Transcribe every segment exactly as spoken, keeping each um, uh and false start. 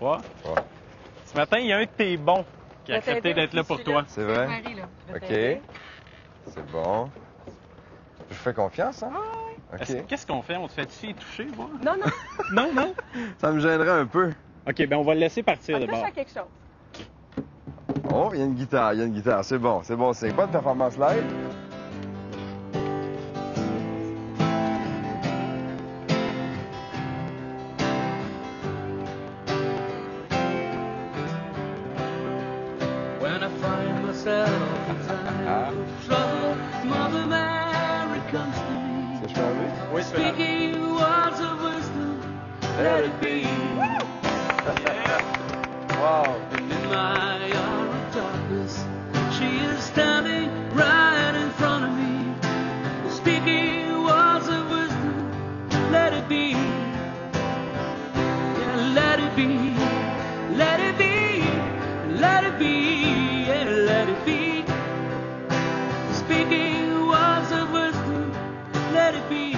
soir. Ouais. Ce matin, il y a un de tes bons qui a Je vais accepté t'aider. d'être là pour toi. C'est vrai? Marie, là. Je vais OK. t'aider. C'est bon. Je fais confiance, hein? Ah, ouais. Est-ce- OK. Qu'est-ce qu'on fait? On te fait-tu toucher, moi? Non, non. Non, non? Ça me gênerait un peu. OK, ben on va le laisser partir On touche d'abord. à quelque chose. Oh, il y a une guitare, il y a une guitare. C'est bon, c'est bon. C'est pas de performance live? When I find myself in time of trouble, Mother Mary comes to me, C'est changé? Oui, c'est vrai. speaking words of wisdom, let it be. Wow! And in my hour of darkness, she is standing right in front of me, speaking words of wisdom, let it be. Yeah, let it be, let it be, let it be, yeah, let it be. Speaking words of wisdom, let it be.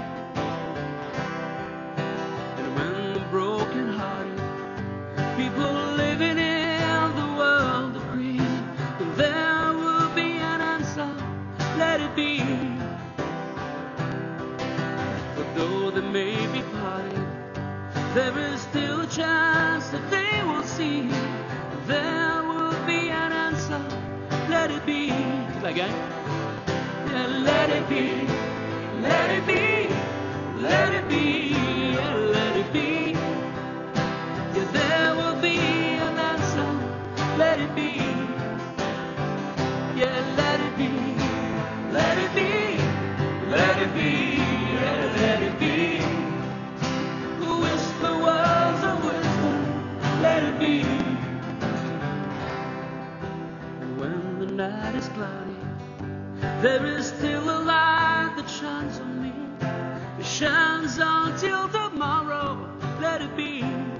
And when the broken-hearted people living in the world agree, there will be an answer, let it be. But though they may be parted, there is still a chance that they will see. There will be an answer, let it be. Like that? Yeah, let it be, let it be, let it be, yeah, let it be. Yeah, there will be an answer, let it be. Yeah, let it be, let it be, let it be, yeah, let it be. Whisper words of wisdom, let it be. And when the night is cloudy, there is still a light that shines on me. It shines until tomorrow, let it be.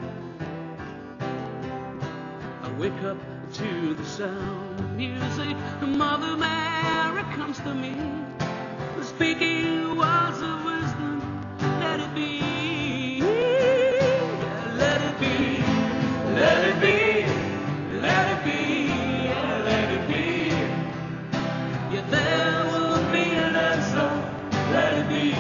I wake up to the sound of music, and Mother Mary comes to me, speaking words of wisdom, let it be. Yeah, let it be, let it be, let it be, yeah, let it be. Yeah, there will be an answer, let it be.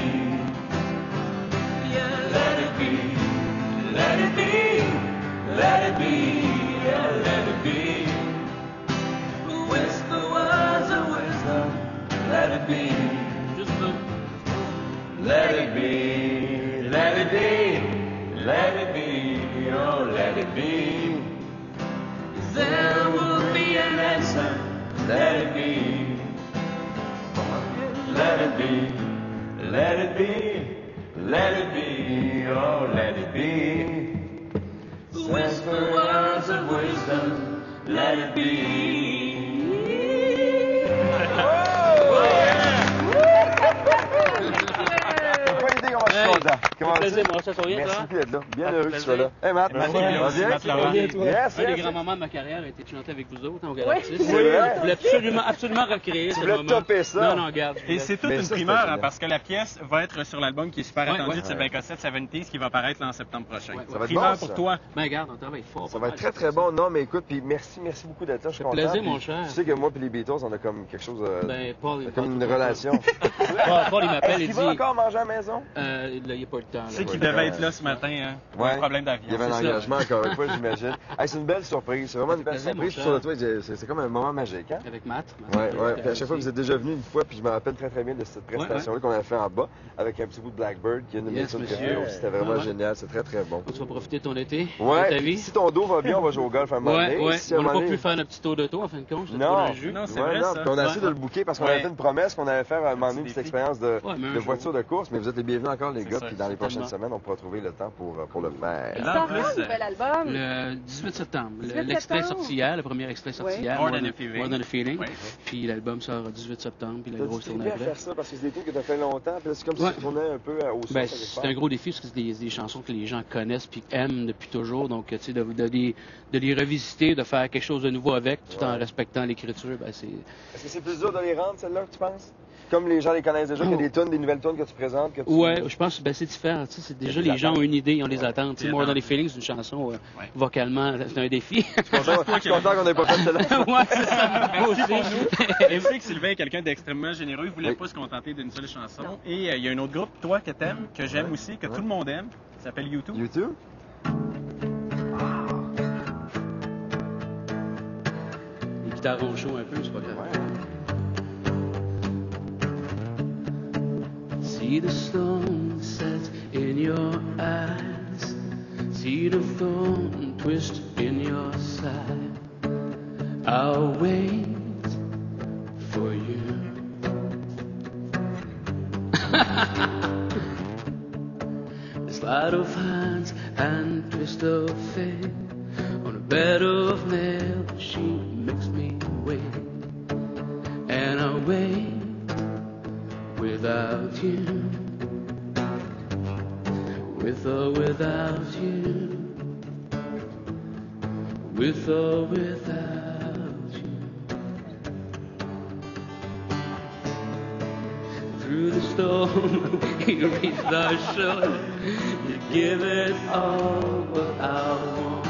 Yeah, let it be, let it be, let it be, yeah, let it be. Whisper words of wisdom, let it be. Just look. Let it be, let it be, let it be, oh, let it be. There will be an answer, let it be. Let it be, let it be, let it be, oh, let it be. Whisper words of wisdom, let it be. J'ai pas idée comment je suis content. Comment plaisir, vas-tu? moi, ça, ça va bien, Merci toi? beaucoup d'être là. Bien Ça heureux fait que tu sois là. plaisir. Hey, Matt, Merci, ça Léo. va bien? Matt Laurent. Yes, Un yes, des yes. grands moments de ma carrière a été de chanter avec vous autres, en Oui. artiste. C'est vrai? Je voulais absolument, absolument recréer Tu ce voulais moment. topper ça? Non, non, regarde. je Et voulais- c'est toute Mais une ça, primeur, c'était hein, génial. parce que la pièce va être sur l'album qui est super Ouais, attendu ouais. de Sylvain Cossette, seventies, qui va paraître là en septembre prochain. Ouais, Ça va être Primeur bon, pour ça. toi. Ben, regarde, on travaille fort. Ça pas va mal, être très, très bon. Non, mais écoute, puis merci, merci beaucoup d'être là. Je suis Ça fait content. plaisir, Puis mon cher. Tu sais que moi et les Beatles, on a comme quelque chose, euh, Ben, Paul, il comme Paul, une Paul, relation. Paul, Paul, il m'appelle Est-ce et qu'il dit. va encore manger à la maison? Euh, là, il n'y a pas eu le temps. Tu là. sais qu'il Ouais, devait ouais. être là ce matin, hein, pour Ouais. un problème Il y d'avion. avait un c'est ça. engagement encore une fois, j'imagine. Hey, c'est une belle surprise. C'est vraiment une belle plaisir, surprise. mon Sur le cher. toit, j'ai- c'est c'est comme un moment magique, hein? Avec Matt. Matt, Ouais, Matt, ouais. Matt, Puis à chaque fois, aussi. vous êtes déjà venu une fois, puis je me rappelle très, très bien de cette prestation-là qu'on avait fait en bas, avec un petit bout de Blackbird qui est une Yes, émission de monsieur. vidéo. C'était vraiment Ouais, ouais. génial. C'est très, très bon. Tu vas profiter de ton été, Ouais. de ta puis vie. Si ton dos va bien, on va jouer au golf un moment Ouais, donné. ouais. Si à un On n'a moment pas donné- pu faire notre petit tour de tour en fin de compte. C'était Non, pas dans le jus. Non, c'est ouais, vrai, non. ça. Puis on a Ouais. essayé de le booker parce qu'on Ouais. avait fait une promesse qu'on allait faire à un moment donné une Petit petite défi. expérience de, Ouais, mais un de jour. voiture de course. Mais vous êtes les bienvenus encore, les C'est gars. ça, Puis dans les prochaines certainement. semaines, on pourra trouver le temps pour, euh, pour le faire. Et Il là, en sort plus, quand, le nouvel album? Le dix-huit septembre. Le- dix-huit L'extrait septembre. sorti hier, le premier extrait sorti Oui. hier. More Than a Feeling. More Than a Feeling. Oui. Puis l'album sort le dix-huit septembre, puis la T'as dû grosse tournée triper à après. faire ça parce que c'est des trucs que t'as fait longtemps. Puis là, c'est comme si Ouais. tu tournais un peu à- au Ben, son. c'est un gros défi parce que c'est des, des chansons que les gens connaissent puis aiment depuis toujours. Donc, tu sais, de, de, les, de les revisiter, de faire quelque chose de nouveau avec, tout en Ouais. respectant l'écriture, ben, c'est... Est-ce que c'est plus dur de les rendre, celles-là, tu penses? Comme les gens les connaissent déjà, qu'il y a des tunes, des nouvelles tunes que tu présentes, que tu... Ouais, je pense que ben, c'est différent. gens, tu sais, c'est déjà Il y a les des gens attentes. ont une idée, ils ont des Ouais. attentes. Tu sais, Des More Than attentes. a Feeling, c'est une chanson euh, Ouais. vocalement, c'est un défi. Je suis content- je suis content qu'on n'ait pas fait celle-là. Ouais, c'est ça. Moi aussi. Je sais que Sylvain est quelqu'un d'extrêmement généreux. Il voulait Oui. pas se contenter d'une seule chanson. Et euh, il y a un autre groupe, toi, que t'aimes, que j'aime Ouais. aussi, que Ouais. tout le monde aime, qui s'appelle YouTube. YouTube? Les guitares ont chaud un peu, c'est pas grave. Ouais. See the stone set in your eyes. See the thorn twist in your side. I'll wait for you. Sleight of hands and twist of fate. On a bed of nails, she makes me wait. And I'll wait without you, with or without you, with or without you. Through the storm, you reach the shore, you give it all, but I won't.